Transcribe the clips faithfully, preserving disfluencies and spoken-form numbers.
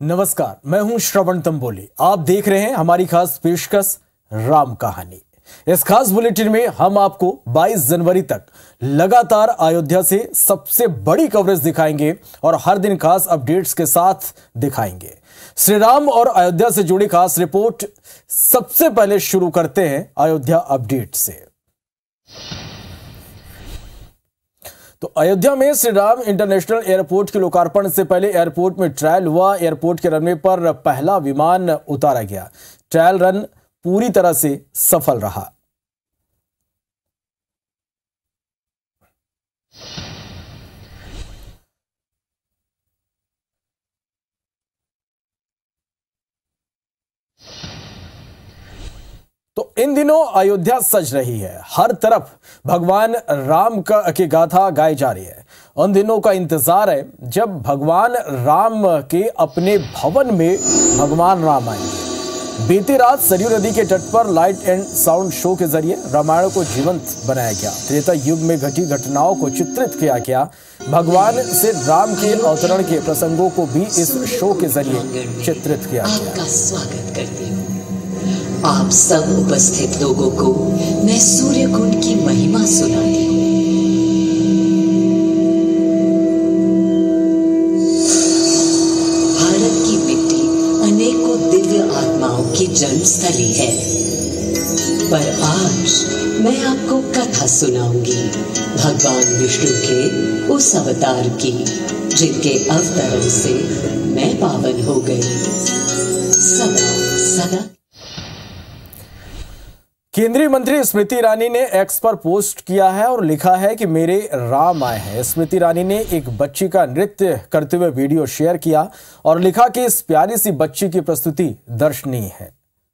नमस्कार, मैं हूं श्रवण तंबोली। आप देख रहे हैं हमारी खास पेशकश राम कहानी। इस खास बुलेटिन में हम आपको बाईस जनवरी तक लगातार अयोध्या से सबसे बड़ी कवरेज दिखाएंगे और हर दिन खास अपडेट्स के साथ दिखाएंगे। श्री राम और अयोध्या से जुड़ी खास रिपोर्ट सबसे पहले शुरू करते हैं अयोध्या अपडेट से। तो अयोध्या में श्री राम इंटरनेशनल एयरपोर्ट के लोकार्पण से पहले एयरपोर्ट में ट्रायल हुआ। एयरपोर्ट के रनवे पर पहला विमान उतारा गया। ट्रायल रन पूरी तरह से सफल रहा। तो इन दिनों अयोध्या सज रही है। हर तरफ भगवान राम का की गाथा गाई जा रही है। उन दिनों का इंतजार है जब भगवान राम के अपने भवन में भगवान राम आएंगे। बीती रात सरयू नदी के तट पर लाइट एंड साउंड शो के जरिए रामायण को जीवंत बनाया गया। त्रेता युग में घटी घटनाओं को चित्रित किया गया। भगवान से राम के अवतरण के प्रसंगों को भी इस शो के जरिए चित्रित किया गया। आपका स्वागत करती हूँ। आप सब उपस्थित लोगों को मैं सूर्य कुंड की महिमा सुनाती हूँ। भारत की मिट्टी अनेकों दिव्य आत्माओं की जन्मस्थली है, पर आज मैं आपको कथा सुनाऊंगी भगवान विष्णु के उस अवतार की, जिनके अवतरण से मैं पावन हो गई। सदा सदा केंद्रीय मंत्री स्मृति ईरानी ने एक्स पर पोस्ट किया है और लिखा है कि मेरे राम आए हैं। स्मृति ईरानी ने एक बच्ची का नृत्य करते हुए वीडियो शेयर किया और लिखा कि इस प्यारी सी बच्ची की प्रस्तुति दर्शनीय है।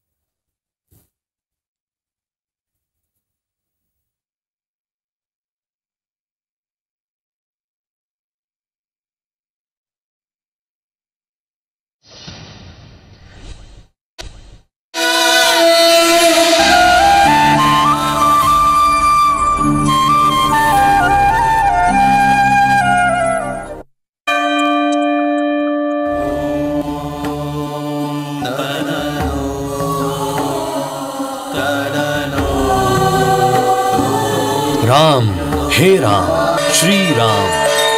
राम, हे राम, श्री राम,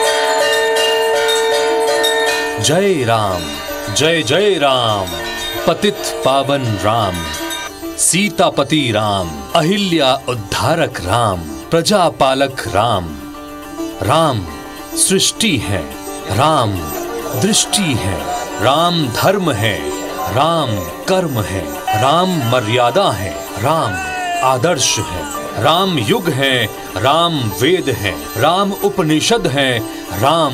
जय राम, जय जय राम, पतित पावन राम, सीतापति राम, अहिल्या उद्धारक राम, प्रजापालक राम। राम सृष्टि है, राम दृष्टि है, राम धर्म है, राम कर्म है, राम मर्यादा है, राम आदर्श है, राम युग है, राम वेद है, राम उपनिषद है, राम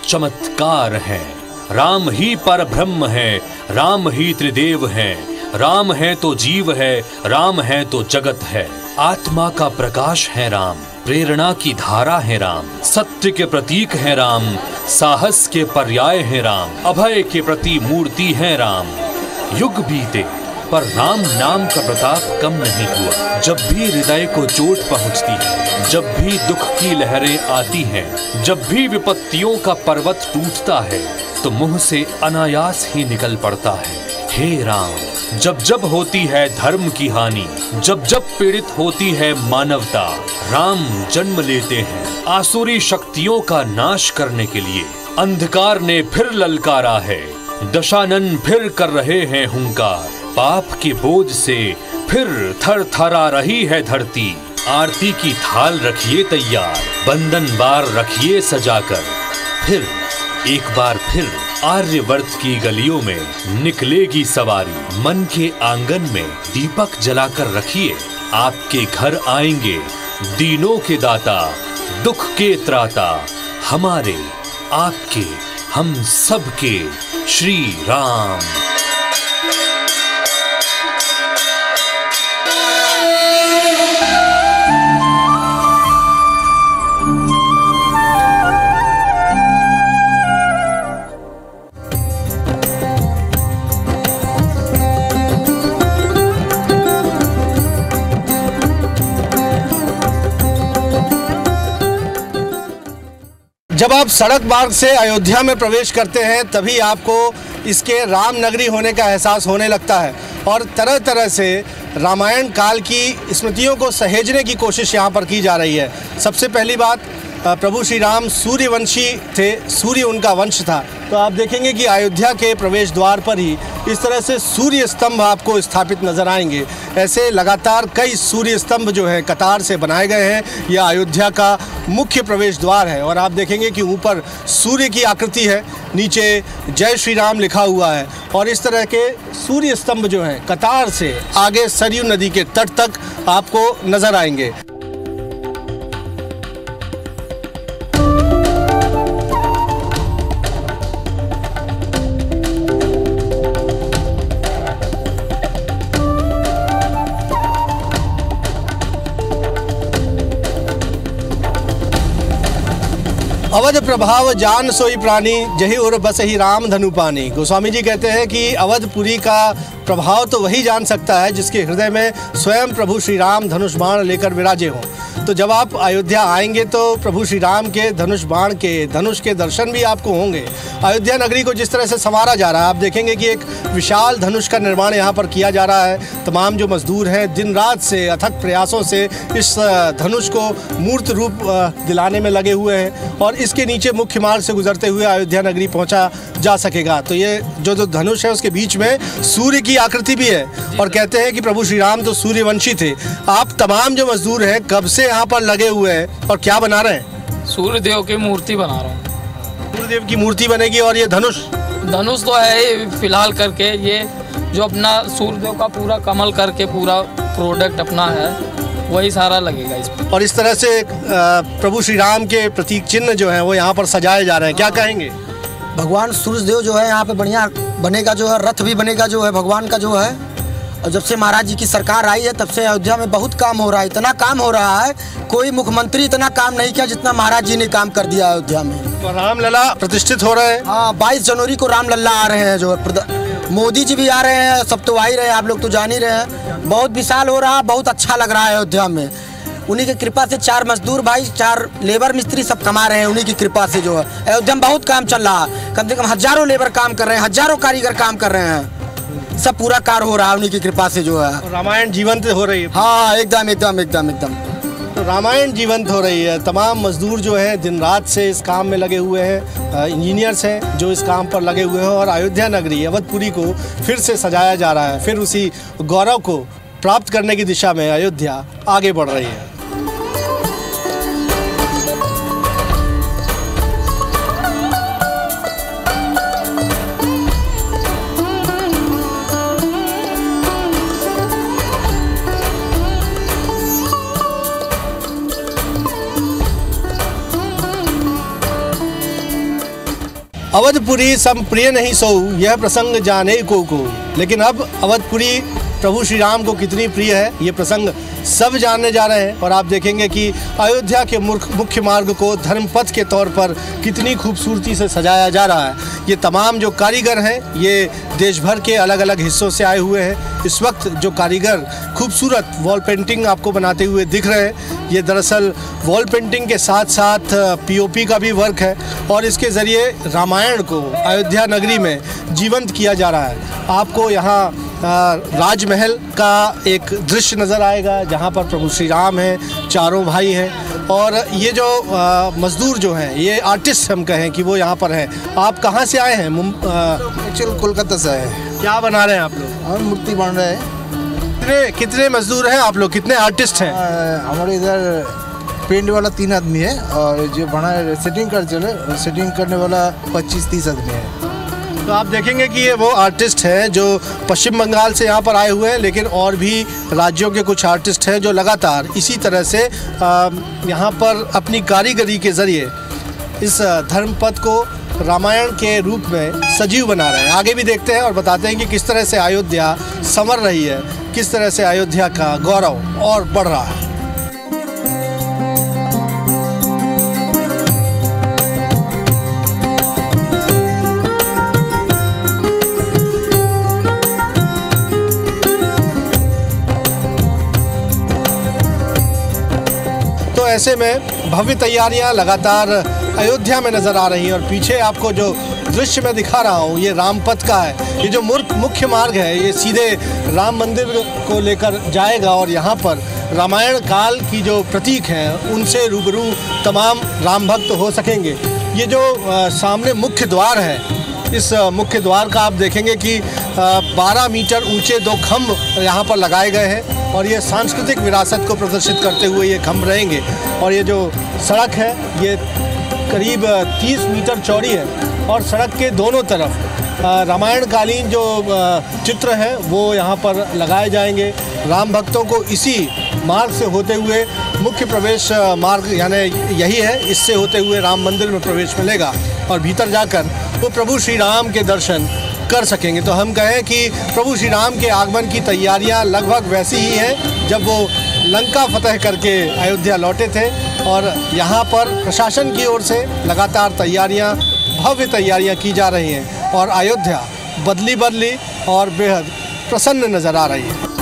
चमत्कार है, राम ही परब्रह्म है, राम ही त्रिदेव है, राम है तो जीव है, राम है तो जगत है, आत्मा का प्रकाश है राम, प्रेरणा की धारा है राम, सत्य के प्रतीक है राम, साहस के पर्याय है राम, अभय के प्रति मूर्ति है राम। युग बीते पर राम नाम का प्रताप कम नहीं हुआ। जब भी हृदय को चोट पहुंचती है, जब भी दुख की लहरें आती हैं, जब भी विपत्तियों का पर्वत टूटता है, तो मुंह से अनायास ही निकल पड़ता है, हे राम। जब जब होती है धर्म की हानि, जब जब पीड़ित होती है मानवता, राम जन्म लेते हैं आसुरी शक्तियों का नाश करने के लिए। अंधकार ने फिर ललकारा है, दशानन फिर कर रहे हैं हुंकार, पाप के बोझ से फिर थर थरा रही है धरती। आरती की थाल रखिए तैयार, बंधन बार रखिए सजाकर, फिर एक बार फिर आर्यवर्त की गलियों में निकलेगी सवारी। मन के आंगन में दीपक जलाकर रखिए, आपके घर आएंगे दीनों के दाता, दुख के त्राता, हमारे आपके हम सबके श्री राम। जब आप सड़क मार्ग से अयोध्या में प्रवेश करते हैं तभी आपको इसके राम नगरी होने का एहसास होने लगता है और तरह तरह से रामायण काल की स्मृतियों को सहेजने की कोशिश यहाँ पर की जा रही है। सबसे पहली बात, प्रभु श्री राम सूर्यवंशी थे, सूर्य उनका वंश था। तो आप देखेंगे कि अयोध्या के प्रवेश द्वार पर ही इस तरह से सूर्य स्तंभ आपको स्थापित नजर आएंगे। ऐसे लगातार कई सूर्य स्तंभ जो है कतार से बनाए गए हैं। यह अयोध्या का मुख्य प्रवेश द्वार है और आप देखेंगे कि ऊपर सूर्य की आकृति है, नीचे जय श्री राम लिखा हुआ है और इस तरह के सूर्य स्तंभ जो हैं कतार से आगे सरयू नदी के तट तक आपको नजर आएंगे। अवध प्रभाव जान सोई प्राणी, जही उर बस ही राम धनु पानी। गोस्वामी जी कहते हैं कि अवधपुरी का प्रभाव तो वही जान सकता है जिसके हृदय में स्वयं प्रभु श्री राम धनुष बाण लेकर विराजे हों। तो जब आप अयोध्या आएंगे तो प्रभु श्री राम के धनुष बाण के धनुष के दर्शन भी आपको होंगे। अयोध्या नगरी को जिस तरह से संवारा जा रहा है, आप देखेंगे कि एक विशाल धनुष का निर्माण यहाँ पर किया जा रहा है। तमाम जो मजदूर हैं दिन रात से अथक प्रयासों से इस धनुष को मूर्त रूप दिलाने में लगे हुए हैं और इसके नीचे मुख्य मार्ग से गुजरते हुए अयोध्या नगरी पहुँचा जा सकेगा। तो ये जो जो धनुष है उसके बीच में सूर्य की आकृति भी है और कहते हैं कि प्रभु श्री राम तो सूर्यवंशी थे। आप तमाम जो मजदूर हैं कब से यहाँ पर लगे हुए हैं और क्या बना रहे हैं? सूर्यदेव की मूर्ति बना रहा हूँ। सूर्यदेव की मूर्ति बनेगी और ये धनुष धनुष तो है फिलहाल करके, ये जो अपना सूर्यदेव का पूरा कमल करके पूरा प्रोडक्ट अपना है वही सारा लगेगा इस पर। और इस तरह से प्रभु श्री राम के प्रतीक चिन्ह जो हैं वो यहाँ पर सजाए जा रहे हैं। क्या कहेंगे? भगवान सूर्यदेव जो है यहाँ पे बढ़िया बनेगा, जो है रथ भी बनेगा जो है भगवान का जो है। और जब से महाराज जी की सरकार आई है तब से अयोध्या में बहुत काम हो रहा है। इतना काम हो रहा है, कोई मुख्यमंत्री इतना काम नहीं किया जितना महाराज जी ने काम कर दिया अयोध्या में। तो रामलला प्रतिष्ठित हो रहे हैं। हाँ, बाईस जनवरी को रामलला आ रहे हैं, जो मोदी जी भी आ रहे हैं, सब तो आ ही रहे हैं, आप लोग तो जान ही रहे हैं। बहुत विशाल हो रहा है, बहुत अच्छा लग रहा है अयोध्या में। उन्हीं की कृपा से चार मजदूर भाई, चार लेबर मिस्त्री सब कमा रहे हैं, उन्हीं की कृपा से जो है अयोध्या में बहुत काम चल रहा है। कम से कम हजारों लेबर काम कर रहे हैं, हजारों कारीगर काम कर रहे हैं, सब पूरा कार्य हो रहा है उन्हीं की कृपा से जो है। रामायण जीवंत हो रही है। हाँ, एकदम एकदम एकदम एकदम तो रामायण जीवंत हो रही है। तमाम मजदूर जो हैं दिन रात से इस काम में लगे हुए हैं, इंजीनियर्स हैं जो इस काम पर लगे हुए हैं और अयोध्या नगरी अवधपुरी को फिर से सजाया जा रहा है। फिर उसी गौरव को प्राप्त करने की दिशा में अयोध्या आगे बढ़ रही है। अवधपुरी सम प्रिय नहीं सोऊ, यह प्रसंग जाने को को। लेकिन अब अवधपुरी प्रभु श्री राम को कितनी प्रिय है ये प्रसंग सब जानने जा रहे हैं। और आप देखेंगे कि अयोध्या के मुख्य मार्ग को धर्मपथ के तौर पर कितनी खूबसूरती से सजाया जा रहा है। ये तमाम जो कारीगर हैं ये देश भर के अलग अलग हिस्सों से आए हुए हैं। इस वक्त जो कारीगर खूबसूरत वॉल पेंटिंग आपको बनाते हुए दिख रहे हैं, ये दरअसल वॉल पेंटिंग के साथ साथ पीओपी का भी वर्क है और इसके ज़रिए रामायण को अयोध्या नगरी में जीवंत किया जा रहा है। आपको यहाँ राजमहल का एक दृश्य नज़र आएगा जहाँ पर प्रभु श्री राम हैं, चारों भाई हैं और ये जो आ, मजदूर जो हैं ये आर्टिस्ट हम कहें कि वो यहाँ पर हैं। आप कहाँ से आए हैं? एक्चुअल कोलकाता से आए हैं। क्या बना रहे हैं आप लोग? हम मूर्ति बन रहे हैं। कितने कितने मजदूर हैं आप लोग, कितने आर्टिस्ट हैं? हमारे इधर पेंट वाला तीन आदमी है और जो बना सेटिंग कर चले सेटिंग करने वाला पच्चीस तीस आदमी है। तो आप देखेंगे कि ये वो आर्टिस्ट हैं जो पश्चिम बंगाल से यहाँ पर आए हुए हैं, लेकिन और भी राज्यों के कुछ आर्टिस्ट हैं जो लगातार इसी तरह से यहाँ पर अपनी कारीगरी के ज़रिए इस धर्मपथ को रामायण के रूप में सजीव बना रहे हैं। आगे भी देखते हैं और बताते हैं कि किस तरह से अयोध्या संवर रही है, किस तरह से अयोध्या का गौरव और बढ़ रहा है। ऐसे में भव्य तैयारियां लगातार अयोध्या में नज़र आ रही हैं और पीछे आपको जो दृश्य मैं दिखा रहा हूँ ये रामपथ का है। ये जो मुख्य मार्ग है ये सीधे राम मंदिर को लेकर जाएगा और यहाँ पर रामायण काल की जो प्रतीक हैं उनसे रूबरू तमाम राम भक्त हो सकेंगे। ये जो आ, सामने मुख्य द्वार है, इस मुख्य द्वार का आप देखेंगे कि बारह मीटर ऊंचे दो खम्भ यहाँ पर लगाए गए हैं और ये सांस्कृतिक विरासत को प्रदर्शित करते हुए ये खम्भ रहेंगे। और ये जो सड़क है ये करीब तीस मीटर चौड़ी है और सड़क के दोनों तरफ रामायण कालीन जो चित्र हैं वो यहाँ पर लगाए जाएंगे। राम भक्तों को इसी मार्ग से होते हुए मुख्य प्रवेश मार्ग यानी यही है, इससे होते हुए राम मंदिर में प्रवेश मिलेगा और भीतर जाकर वो प्रभु श्री राम के दर्शन कर सकेंगे। तो हम कहें कि प्रभु श्री राम के आगमन की तैयारियां लगभग वैसी ही हैं जब वो लंका फतह करके अयोध्या लौटे थे और यहाँ पर प्रशासन की ओर से लगातार तैयारियां, भव्य तैयारियां की जा रही हैं और अयोध्या बदली बदली और बेहद प्रसन्न नज़र आ रही है।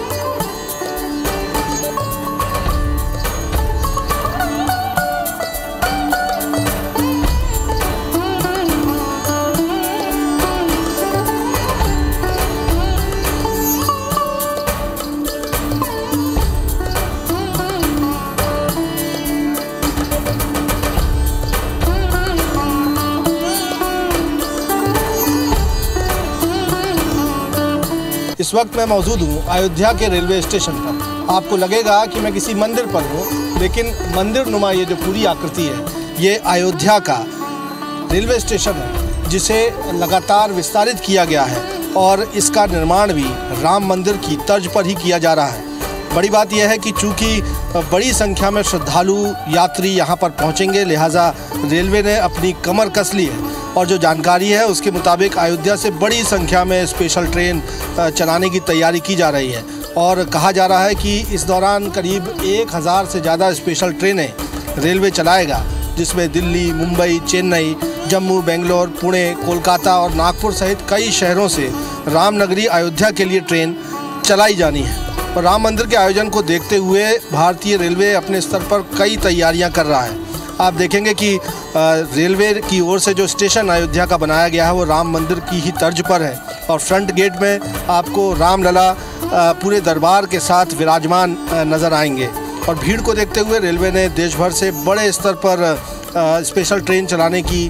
इस वक्त मैं मौजूद हूँ अयोध्या के रेलवे स्टेशन पर। आपको लगेगा कि मैं किसी मंदिर पर हूँ, लेकिन मंदिर नुमा ये जो पूरी आकृति है ये अयोध्या का रेलवे स्टेशन है जिसे लगातार विस्तारित किया गया है और इसका निर्माण भी राम मंदिर की तर्ज पर ही किया जा रहा है। बड़ी बात यह है कि चूँकि बड़ी संख्या में श्रद्धालु यात्री यहाँ पर पहुँचेंगे, लिहाजा रेलवे ने अपनी कमर कस ली है और जो जानकारी है उसके मुताबिक अयोध्या से बड़ी संख्या में स्पेशल ट्रेन चलाने की तैयारी की जा रही है और कहा जा रहा है कि इस दौरान करीब एक हज़ार से ज़्यादा स्पेशल ट्रेनें रेलवे चलाएगा, जिसमें दिल्ली, मुंबई, चेन्नई, जम्मू, बेंगलोर, पुणे, कोलकाता और नागपुर सहित कई शहरों से रामनगरी अयोध्या के लिए ट्रेन चलाई जानी है। और राम मंदिर के आयोजन को देखते हुए भारतीय रेलवे अपने स्तर पर कई तैयारियां कर रहा है। आप देखेंगे कि रेलवे की ओर से जो स्टेशन अयोध्या का बनाया गया है वो राम मंदिर की ही तर्ज पर है और फ्रंट गेट में आपको रामलला पूरे दरबार के साथ विराजमान नज़र आएंगे। और भीड़ को देखते हुए रेलवे ने देश भर से बड़े स्तर पर स्पेशल ट्रेन चलाने की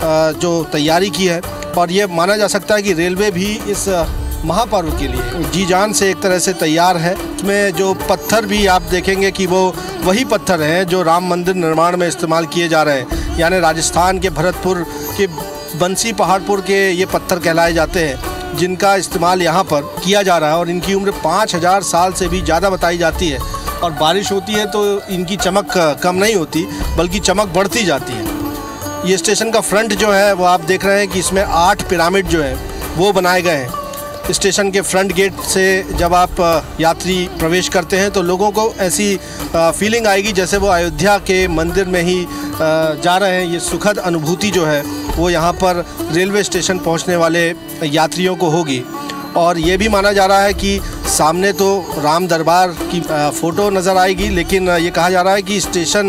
जो तैयारी की है और ये माना जा सकता है कि रेलवे भी इस महापर्व के लिए जी जान से एक तरह से तैयार है। इसमें जो पत्थर भी आप देखेंगे कि वो वही पत्थर हैं जो राम मंदिर निर्माण में इस्तेमाल किए जा रहे हैं, यानी राजस्थान के भरतपुर के बंसी पहाड़पुर के ये पत्थर कहलाए जाते हैं जिनका इस्तेमाल यहाँ पर किया जा रहा है और इनकी उम्र पाँच हज़ार साल से भी ज़्यादा बताई जाती है और बारिश होती है तो इनकी चमक कम नहीं होती बल्कि चमक बढ़ती जाती है। ये स्टेशन का फ्रंट जो है वो आप देख रहे हैं कि इसमें आठ पिरामिड जो है वो बनाए गए हैं। स्टेशन के फ्रंट गेट से जब आप यात्री प्रवेश करते हैं तो लोगों को ऐसी फीलिंग आएगी जैसे वो अयोध्या के मंदिर में ही जा रहे हैं। ये सुखद अनुभूति जो है वो यहाँ पर रेलवे स्टेशन पहुँचने वाले यात्रियों को होगी। और ये भी माना जा रहा है कि सामने तो राम दरबार की फ़ोटो नज़र आएगी, लेकिन ये कहा जा रहा है कि स्टेशन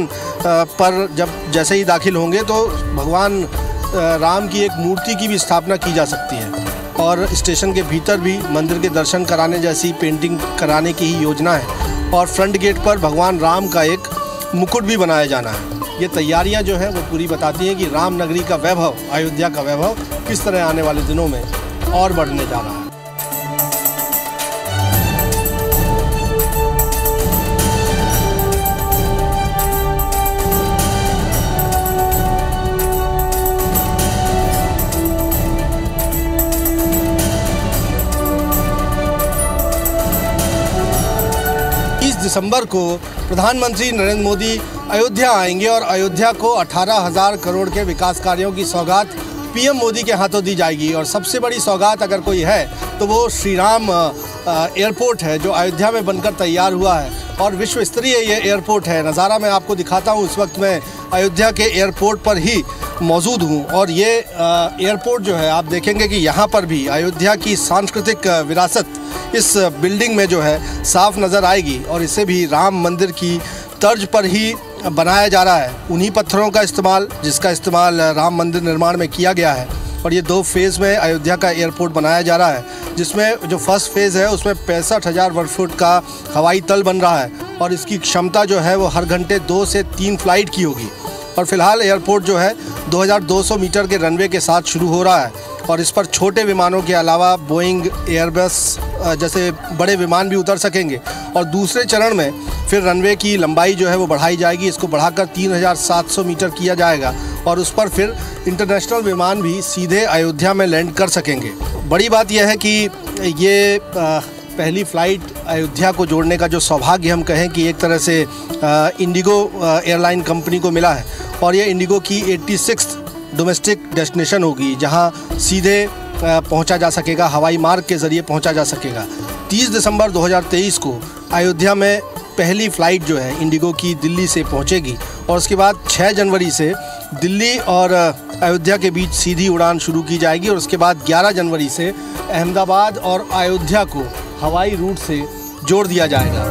पर जब जैसे ही दाखिल होंगे तो भगवान राम की एक मूर्ति की भी स्थापना की जा सकती है और स्टेशन के भीतर भी मंदिर के दर्शन कराने जैसी पेंटिंग कराने की ही योजना है और फ्रंट गेट पर भगवान राम का एक मुकुट भी बनाया जाना है। ये तैयारियां जो है वो पूरी बताती हैं कि राम नगरी का वैभव, अयोध्या का वैभव किस तरह आने वाले दिनों में और बढ़ने जा रहा है। दिसंबर को प्रधानमंत्री नरेंद्र मोदी अयोध्या आएंगे और अयोध्या को अठारह हज़ार करोड़ के विकास कार्यों की सौगात पीएम मोदी के हाथों दी जाएगी। और सबसे बड़ी सौगात अगर कोई है तो वो श्री राम एयरपोर्ट है जो अयोध्या में बनकर तैयार हुआ है और विश्व स्तरीय ये एयरपोर्ट है। नज़ारा मैं आपको दिखाता हूँ, इस वक्त मैं अयोध्या के एयरपोर्ट पर ही मौजूद हूँ और ये एयरपोर्ट जो है आप देखेंगे कि यहाँ पर भी अयोध्या की सांस्कृतिक विरासत इस बिल्डिंग में जो है साफ नज़र आएगी और इसे भी राम मंदिर की तर्ज पर ही बनाया जा रहा है। उन्हीं पत्थरों का इस्तेमाल जिसका इस्तेमाल राम मंदिर निर्माण में किया गया है और ये दो फेज़ में अयोध्या का एयरपोर्ट बनाया जा रहा है, जिसमें जो फर्स्ट फेज़ है उसमें पैंसठ हज़ार वर्ग फुट का हवाई तल बन रहा है और इसकी क्षमता जो है वो हर घंटे दो से तीन फ्लाइट की होगी। और फिलहाल एयरपोर्ट जो है दो हज़ार दो सौ मीटर के रनवे के साथ शुरू हो रहा है और इस पर छोटे विमानों के अलावा बोइंग, एयरबस जैसे बड़े विमान भी उतर सकेंगे। और दूसरे चरण में फिर रनवे की लंबाई जो है वो बढ़ाई जाएगी, इसको बढ़ाकर तीन हज़ार सात सौ मीटर किया जाएगा और उस पर फिर इंटरनेशनल विमान भी सीधे अयोध्या में लैंड कर सकेंगे। बड़ी बात यह है कि ये पहली फ़्लाइट अयोध्या को जोड़ने का जो सौभाग्य हम कहें कि एक तरह से इंडिगो एयरलाइन कंपनी को मिला है और ये इंडिगो की छियासीवीं डोमेस्टिक डेस्टिनेशन होगी, जहां सीधे पहुंचा जा सकेगा, हवाई मार्ग के ज़रिए पहुंचा जा सकेगा। तीस दिसंबर दो हज़ार तेईस को अयोध्या में पहली फ़्लाइट जो है इंडिगो की दिल्ली से पहुंचेगी और उसके बाद छह जनवरी से दिल्ली और अयोध्या के बीच सीधी उड़ान शुरू की जाएगी और उसके बाद ग्यारह जनवरी से अहमदाबाद और अयोध्या को हवाई रूट से जोड़ दिया जाएगा।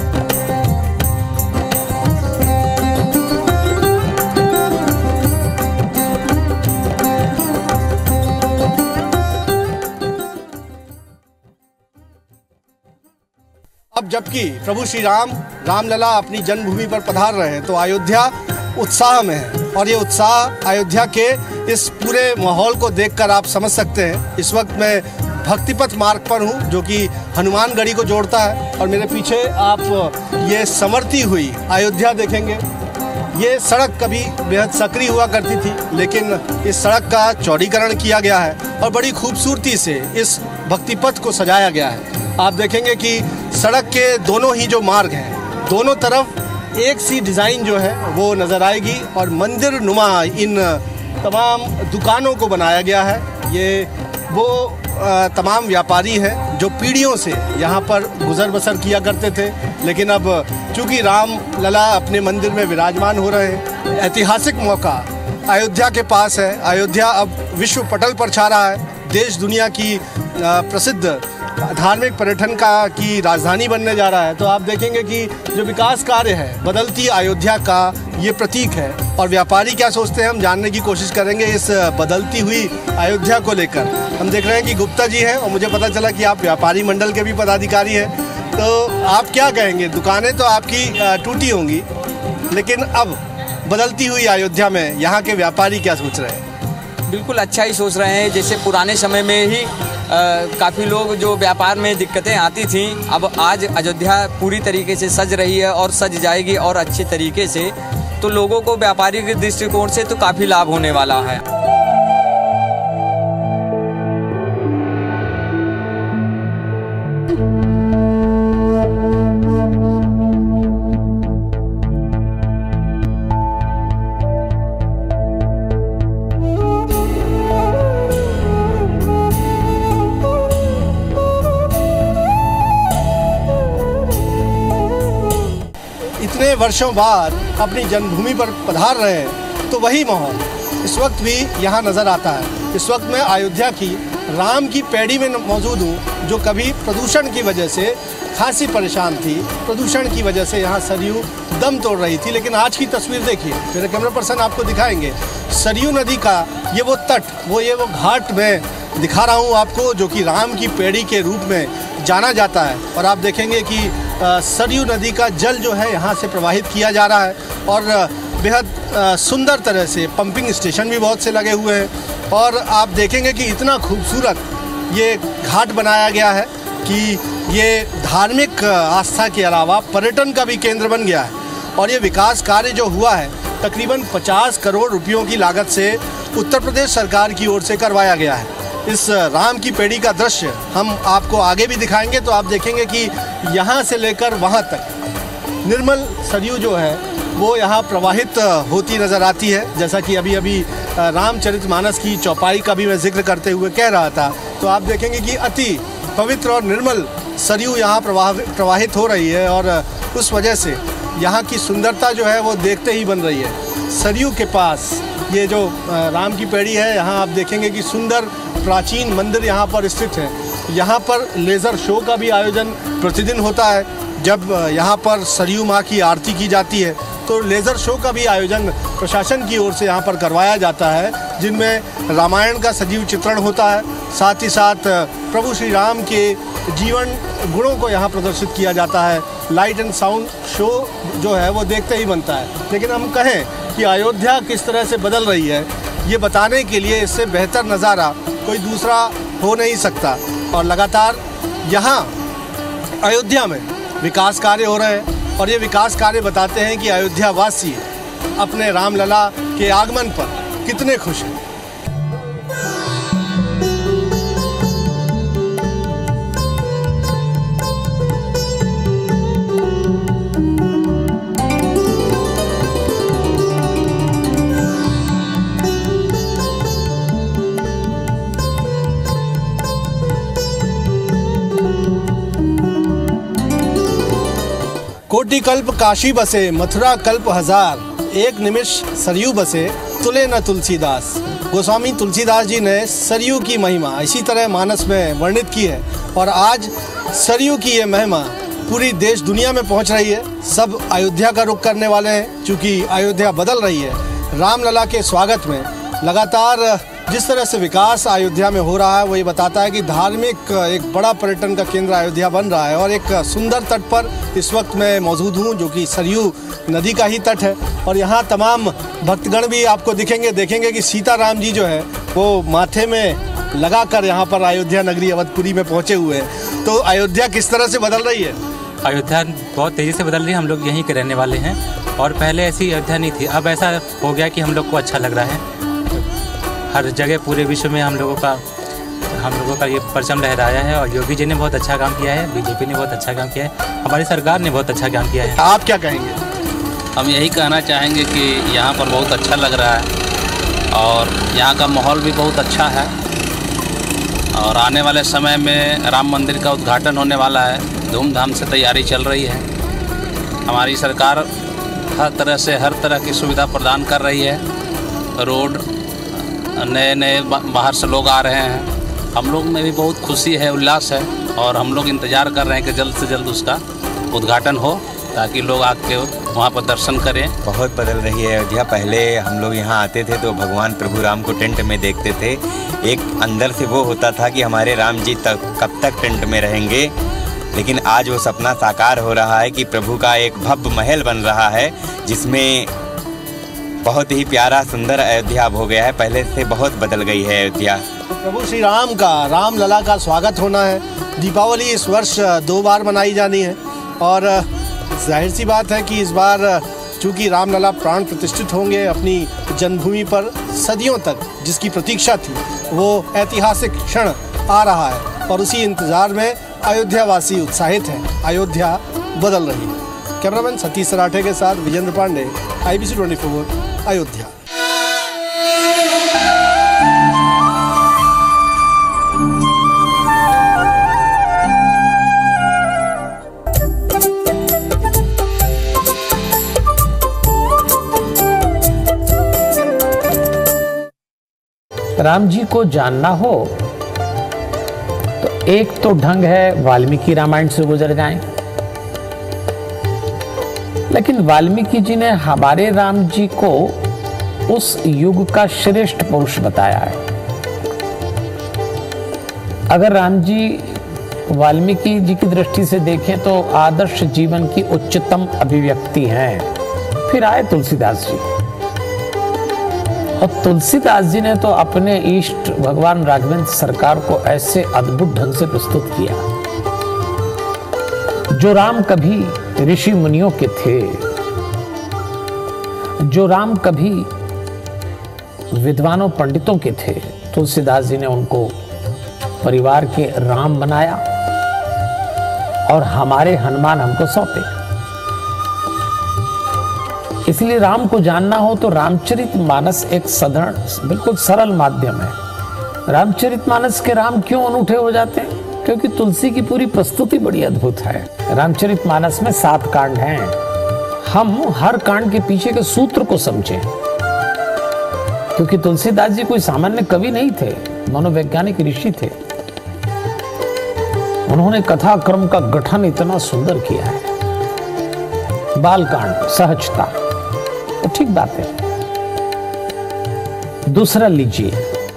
अब जबकि प्रभु श्री राम रामलला अपनी जन्मभूमि पर पधार रहे हैं तो अयोध्या उत्साह में है और ये उत्साह अयोध्या के इस पूरे माहौल को देखकर आप समझ सकते हैं। इस वक्त मैं भक्तिपथ मार्ग पर हूँ जो कि हनुमानगढ़ी को जोड़ता है और मेरे पीछे आप ये संवरती हुई अयोध्या देखेंगे। ये सड़क कभी बेहद सकरी हुआ करती थी, लेकिन इस सड़क का चौड़ीकरण किया गया है और बड़ी खूबसूरती से इस भक्तिपथ को सजाया गया है। आप देखेंगे कि सड़क के दोनों ही जो मार्ग हैं, दोनों तरफ एक सी डिज़ाइन जो है वो नज़र आएगी और मंदिर नुमा इन तमाम दुकानों को बनाया गया है। ये वो तमाम व्यापारी हैं जो पीढ़ियों से यहाँ पर गुजर बसर किया करते थे, लेकिन अब चूँकि राम लला अपने मंदिर में विराजमान हो रहे हैं, ऐतिहासिक मौका अयोध्या के पास है। अयोध्या अब विश्व पटल पर छा रहा है, देश दुनिया की प्रसिद्ध धार्मिक पर्यटन का की राजधानी बनने जा रहा है। तो आप देखेंगे कि जो विकास कार्य है बदलती अयोध्या का ये प्रतीक है और व्यापारी क्या सोचते हैं हम जानने की कोशिश करेंगे इस बदलती हुई अयोध्या को लेकर। हम देख रहे हैं कि गुप्ता जी हैं और मुझे पता चला कि आप व्यापारी मंडल के भी पदाधिकारी हैं, तो आप क्या कहेंगे? दुकानें तो आपकी टूटी होंगी, लेकिन अब बदलती हुई अयोध्या में यहाँ के व्यापारी क्या सोच रहे हैं? बिल्कुल अच्छा ही सोच रहे हैं। जैसे पुराने समय में ही काफ़ी लोग जो व्यापार में दिक्कतें आती थीं, अब आज अयोध्या पूरी तरीके से सज रही है और सज जाएगी और अच्छे तरीके से, तो लोगों को व्यापारी के दृष्टिकोण से तो काफ़ी लाभ होने वाला है। इतने वर्षों बाद अपनी जन्मभूमि पर पधार रहे हैं तो वही माहौल इस वक्त भी यहाँ नज़र आता है। इस वक्त मैं अयोध्या की राम की पैड़ी में मौजूद हूँ, जो कभी प्रदूषण की वजह से खासी परेशान थी। प्रदूषण की वजह से यहाँ सरयू दम तोड़ रही थी, लेकिन आज की तस्वीर देखिए, मेरे कैमरा पर्सन आपको दिखाएंगे सरयू नदी का ये वो तट, वो ये वो घाट में दिखा रहा हूँ आपको, जो कि राम की पैड़ी के रूप में जाना जाता है। और आप देखेंगे कि सरयू नदी का जल जो है यहाँ से प्रवाहित किया जा रहा है और बेहद सुंदर तरह से पंपिंग स्टेशन भी बहुत से लगे हुए हैं। और आप देखेंगे कि इतना खूबसूरत ये घाट बनाया गया है कि ये धार्मिक आस्था के अलावा पर्यटन का भी केंद्र बन गया है। और ये विकास कार्य जो हुआ है तकरीबन पचास करोड़ रुपयों की लागत से उत्तर प्रदेश सरकार की ओर से करवाया गया है। इस राम की पैड़ी का दृश्य हम आपको आगे भी दिखाएंगे, तो आप देखेंगे कि यहाँ से लेकर वहाँ तक निर्मल सरयू जो है वो यहाँ प्रवाहित होती नज़र आती है। जैसा कि अभी अभी रामचरितमानस की चौपाई का भी मैं जिक्र करते हुए कह रहा था, तो आप देखेंगे कि अति पवित्र और निर्मल सरयू यहाँ प्रवाह प्रवाहित हो रही है और उस वजह से यहाँ की सुंदरता जो है वो देखते ही बन रही है। सरयू के पास ये जो राम की पैड़ी है, यहाँ आप देखेंगे कि सुंदर प्राचीन मंदिर यहाँ पर स्थित है। यहाँ पर लेज़र शो का भी आयोजन प्रतिदिन होता है। जब यहाँ पर सरयू माँ की आरती की जाती है तो लेज़र शो का भी आयोजन प्रशासन की ओर से यहाँ पर करवाया जाता है, जिनमें रामायण का सजीव चित्रण होता है। साथ ही साथ प्रभु श्री राम के जीवन गुणों को यहाँ प्रदर्शित किया जाता है। लाइट एंड साउंड शो जो है वो देखते ही बनता है। लेकिन हम कहें कि अयोध्या किस तरह से बदल रही है, ये बताने के लिए इससे बेहतर नज़ारा कोई दूसरा हो नहीं सकता। और लगातार यहाँ अयोध्या में विकास कार्य हो रहे हैं और ये विकास कार्य बताते हैं कि अयोध्या वासी अपने रामलला के आगमन पर कितने खुश हैं। कोटि कल्प काशी बसे, मथुरा कल्प हजार, एक निमिष सरयू बसे, तुले न तुलसीदास। गोस्वामी तुलसीदास जी ने सरयू की महिमा इसी तरह मानस में वर्णित की है और आज सरयू की ये महिमा पूरी देश दुनिया में पहुंच रही है। सब अयोध्या का रुख करने वाले हैं, क्योंकि अयोध्या बदल रही है। रामलला के स्वागत में लगातार जिस तरह से विकास अयोध्या में हो रहा है, वो ये बताता है कि धार्मिक एक बड़ा पर्यटन का केंद्र अयोध्या बन रहा है। और एक सुंदर तट पर इस वक्त मैं मौजूद हूँ, जो कि सरयू नदी का ही तट है। और यहाँ तमाम भक्तगण भी आपको दिखेंगे देखेंगे कि सीताराम जी जो है वो माथे में लगाकर यहाँ पर अयोध्या नगरी अवधपुरी में पहुँचे हुए हैं। तो अयोध्या किस तरह से बदल रही है? अयोध्या बहुत तेज़ी से बदल रही है। हम लोग यहीं के रहने वाले हैं और पहले ऐसी अयोध्या नहीं थी। अब ऐसा हो गया कि हम लोग को अच्छा लग रहा है। हर जगह पूरे विश्व में हम लोगों का हम लोगों का ये परचम लहराया है। और योगी जी ने बहुत अच्छा काम किया है, बीजेपी ने बहुत अच्छा काम किया है, हमारी सरकार ने बहुत अच्छा काम किया है। आप क्या कहेंगे? हम यही कहना चाहेंगे कि यहाँ पर बहुत अच्छा लग रहा है और यहाँ का माहौल भी बहुत अच्छा है। और आने वाले समय में राम मंदिर का उद्घाटन होने वाला है, धूमधाम से तैयारी चल रही है। हमारी सरकार हर तरह से हर तरह की सुविधा प्रदान कर रही है। रोड, नए नए बाहर से लोग आ रहे हैं। हम लोग में भी बहुत खुशी है, उल्लास है और हम लोग इंतज़ार कर रहे हैं कि जल्द से जल्द उसका उद्घाटन हो, ताकि लोग आके वहाँ पर दर्शन करें। बहुत बदल रही है अयोध्या। पहले हम लोग यहाँ आते थे तो भगवान प्रभु राम को टेंट में देखते थे। एक अंदर से वो होता था कि हमारे राम जी तक कब तक टेंट में रहेंगे, लेकिन आज वो सपना साकार हो रहा है कि प्रभु का एक भव्य महल बन रहा है, जिसमें बहुत ही प्यारा सुंदर अयोध्या हो गया है। पहले से बहुत बदल गई है अयोध्या। प्रभु श्री राम का रामलला का स्वागत होना है। दीपावली इस वर्ष दो बार मनाई जानी है और जाहिर सी बात है कि इस बार चूँकि रामलला प्राण प्रतिष्ठित होंगे अपनी जन्मभूमि पर सदियों तक, जिसकी प्रतीक्षा थी, वो ऐतिहासिक क्षण आ रहा है और उसी इंतज़ार में अयोध्या वासी उत्साहित हैं। अयोध्या बदल रही है। कैमरामैन सतीश सराठे के साथ Vijendra Pandey, I B C twenty four, Ayodhya. Ram ji को जानना हो तो एक तो ढंग है वाल्मीकि रामायण से गुजर जाएं, लेकिन वाल्मीकि जी ने हमारे राम जी को उस युग का श्रेष्ठ पुरुष बताया है। अगर राम जी वाल्मीकि जी की दृष्टि से देखें तो आदर्श जीवन की उच्चतम अभिव्यक्ति हैं। फिर आए तुलसीदास जी, और तुलसीदास जी ने तो अपने इष्ट भगवान राघवेंद्र सरकार को ऐसे अद्भुत ढंग से प्रस्तुत किया। जो राम कभी ऋषि मुनियों के थे, जो राम कभी विद्वानों पंडितों के थे, तुलसीदास जी ने उनको परिवार के राम बनाया और हमारे हनुमान हमको सौंपे। इसलिए राम को जानना हो तो रामचरितमानस एक साधारण बिल्कुल सरल माध्यम है। रामचरितमानस के राम क्यों अनूठे हो जाते हैं? क्योंकि तुलसी की पूरी प्रस्तुति बड़ी अद्भुत है। रामचरितमानस में सात कांड हैं। हम हर कांड के पीछे के सूत्र को समझें, क्योंकि तुलसीदास जी कोई सामान्य कवि नहीं थे, मनोवैज्ञानिक ऋषि थे। उन्होंने कथा क्रम का गठन इतना सुंदर किया है। बालकांड सहजता, तो ठीक बात है। दूसरा लीजिए,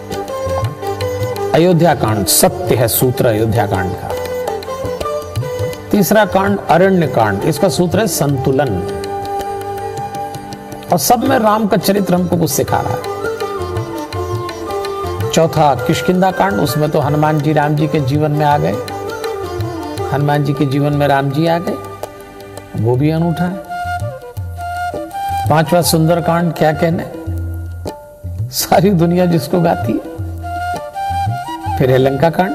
अयोध्या कांड, सत्य है सूत्र अयोध्या कांड का। तीसरा कांड अरण्य कांड, इसका सूत्र है संतुलन। और सब में राम का चरित्र हमको कुछ सिखा रहा है। चौथा किष्किंधा कांड, उसमें तो हनुमान जी राम जी के जीवन में आ गए, हनुमान जी के जीवन में राम जी आ गए, वो भी अनूठा है। पांचवा सुंदर कांड, क्या कहने, सारी दुनिया जिसको गाती है। फिर है लंका कांड।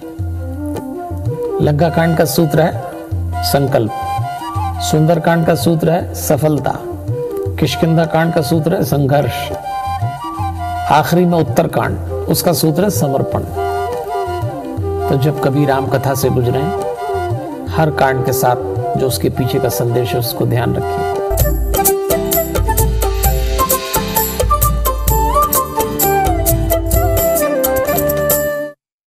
लंका कांड का सूत्र है संकल्प, सुंदर कांड का सूत्र है सफलता, किष्किंधा कांड का सूत्र है संघर्ष, आखिरी में उत्तर कांड, उसका सूत्र है समर्पण। तो जब कभी राम कथा से गुजरे, हर कांड के साथ जो उसके पीछे का संदेश है उसको ध्यान रखिए।